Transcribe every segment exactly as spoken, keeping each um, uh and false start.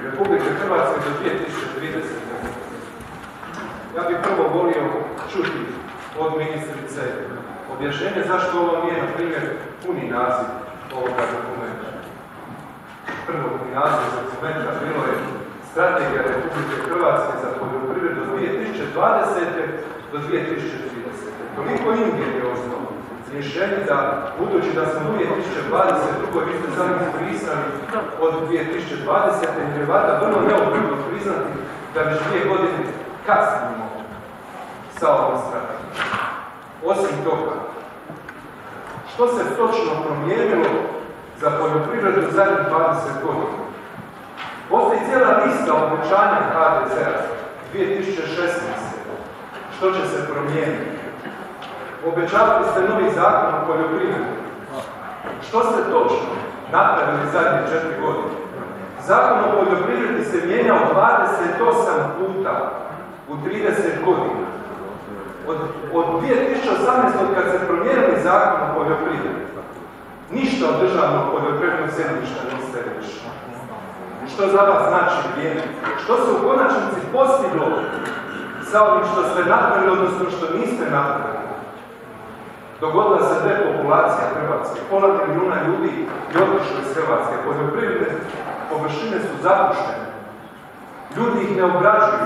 Republike Hrvatske do dvije tisuće tridesete. Ja bih prvo volio čuti od ministrice objašnjenje zašto ovo nije, na primjer, puni naziv ovoga dokumenta. Prvotni naziv dokumenta bilo je Strategija Republike Hrvatske za poljoprivredu od dvije tisuće dvadesete. do dvije tisuće tridesete. Toliko ingeniozno rješenje da, budući da smo u dvije tisuće dvadeset druge vi ste sami prisali od dvije tisuće dvadesete. je vada vrlo neophodno priznati da već dvije godine kasnimo sa ovom strategijom. Osim toga, što se točno promijenilo za poljoprivredu u zadnjih dvadeset godina? Postoji cijela lista obećanja ha de zea dvije tisuće šesnaeste. Što će se promijeniti? Obećavali ste novi zakon o poljoprivredi. Što ste točno napravili zadnje četiri godine? Zakon o poljoprivredi se mijenjao dvadeset osam puta u trideset godina. Od, od dvije tisuće osamnaeste. od kad se promijenili zakon o poljoprivredi, ništa od državnog poljoprivrednog zemljišta niste rešili. Što za vas znači vrijeme? Što se u konačnici postiglo sa ovim što ste napravili, odnosno što niste napravili? Dogodila se depopulacija Hrvatske. Pola milijuna ljudi je otišlo iz Hrvatske. Poljoprivredne površine su zapuštene. Ljudi ih ne obrađuju.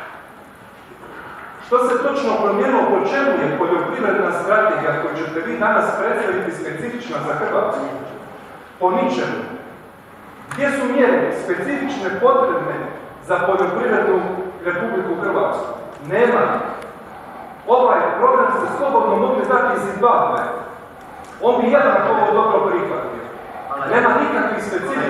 Što se točno promijenilo, po čemu je poljoprivredna strategija koju ćete vi danas predstaviti specifična za Hrvatsku? Po ničemu. Gdje su mjere specifične potrebne za poljoprivrednu Republiku Hrvatsku? Nema. Ovaj program ste slobodno mogli dati iz Zimbabve. On bi jedan ovo dobro prihvatio. Nema nikakvih specifičnih